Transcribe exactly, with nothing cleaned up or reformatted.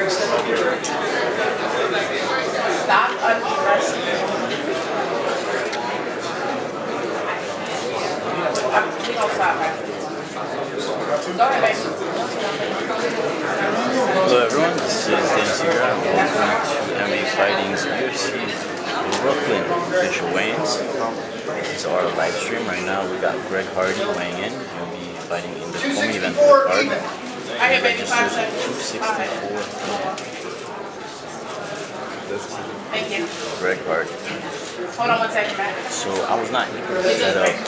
Stop undressing. We don't stop, right? Go ahead, baby. Hello everyone, this is Dennis here. Welcome to M M A Fighting's U F C Brooklyn official weigh-ins. It's our live stream right now. We got Greg Hardy weighing in. He'll be fighting in the co-main event of the card. I have baby five Registers at two sixty-four. Thank you. Greg Hardy. Hold on one second, Matt. So I was not able to set up